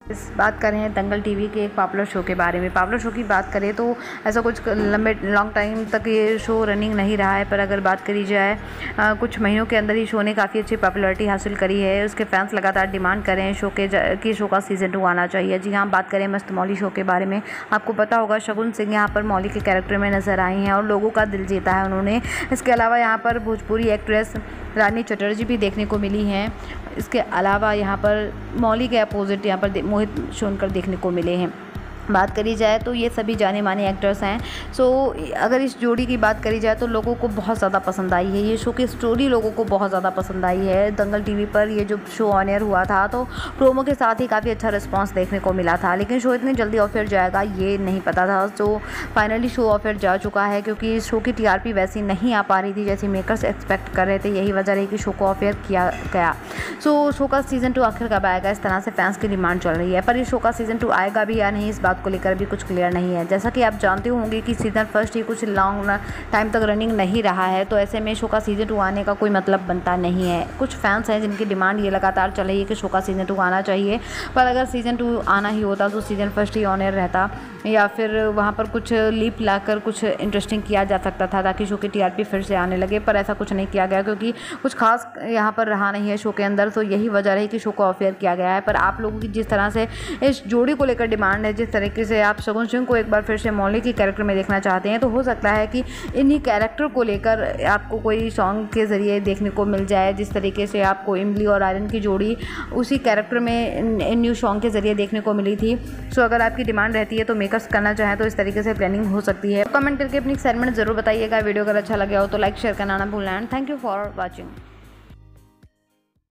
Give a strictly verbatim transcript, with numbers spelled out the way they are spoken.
इस बात करें दंगल टीवी के एक पॉपुलर शो के बारे में। पॉपुलर शो की बात करें तो ऐसा कुछ लंबे लॉन्ग टाइम तक ये शो रनिंग नहीं रहा है, पर अगर बात करी जाए आ, कुछ महीनों के अंदर ही शो ने काफ़ी अच्छी पॉपुलैरिटी हासिल करी है। उसके फैंस लगातार डिमांड कर रहे हैं शो के कि शो का सीज़न टू आना चाहिए। जी हाँ, बात करें मस्त मौली शो के बारे में, आपको पता होगा शगुन सिंह यहाँ पर मौली के कैरेक्टर में नज़र आई हैं और लोगों का दिल जीता है उन्होंने। इसके अलावा यहाँ पर भोजपुरी एक्ट्रेस रानी चटर्जी भी देखने को मिली हैं। इसके अलावा यहाँ पर मौली के अपोजिट यहाँ पर मोहित सोनकर देखने को मिले हैं। बात करी जाए तो ये सभी जाने माने एक्टर्स हैं। सो अगर इस जोड़ी की बात करी जाए तो लोगों को बहुत ज़्यादा पसंद आई है। ये शो की स्टोरी लोगों को बहुत ज़्यादा पसंद आई है। दंगल टीवी पर ये जो शो ऑन एयर हुआ था तो प्रोमो के साथ ही काफ़ी अच्छा रिस्पांस देखने को मिला था, लेकिन शो इतनी जल्दी ऑफ एयर जाएगा ये नहीं पता था। तो फाइनली शो ऑफ एयर जा चुका है, क्योंकि इस शो की टीआरपी वैसी नहीं आ पा रही थी जैसे मेकर्स एक्सपेक्ट कर रहे थे। यही वजह रही कि शो को ऑफ एयर किया गया। सो शो का सीज़न टू आखिर कब आएगा, इस तरह से फैंस की डिमांड चल रही है, पर इस शो का सीज़न टू आएगा भी या नहीं इस बात को लेकर भी कुछ क्लियर नहीं है। जैसा कि आप जानते होंगे कि सीज़न फर्स्ट ही कुछ लॉन्ग टाइम तक रनिंग नहीं रहा है, तो ऐसे में शो का सीज़न टू आने का कोई मतलब बनता नहीं है। कुछ फैंस हैं जिनकी डिमांड ये लगातार चल रही है कि शो का सीज़न टू आना चाहिए, पर अगर सीज़न टू आना ही होता तो सीज़न फर्स्ट ही ऑन एयर रहता, या फिर वहाँ पर कुछ लीप लाकर कुछ इंटरेस्टिंग किया जा सकता था ताकि शो की टीआरपी फिर से आने लगे, पर ऐसा कुछ नहीं किया गया क्योंकि कुछ खास यहाँ पर रहा नहीं है शो के अंदर। तो यही वजह रही कि शो को ऑफ एयर किया गया है। पर आप लोगों की जिस तरह से इस जोड़ी को लेकर डिमांड है, जिस तरीके से आप शगुन सिंह को एक बार फिर से मौली के कैरेक्टर में देखना चाहते हैं, तो हो सकता है कि इन्हीं कैरेक्टर को लेकर आपको कोई सॉन्ग के ज़रिए देखने को मिल जाए। जिस तरीके से आपको इमली और आर्यन की जोड़ी उसी कैरेक्टर में न्यू सॉन्ग के ज़रिए देखने को मिली थी। सो अगर आपकी डिमांड रहती है तो मेकर्स करना चाहें तो इस तरीके से प्लानिंग हो सकती है। कमेंट करके अपनी एक्साइटमेंट ज़रूर बताइएगा। वीडियो अगर अच्छा लगे हो तो लाइक शेयर करना ना भूलना। And thank you for watching.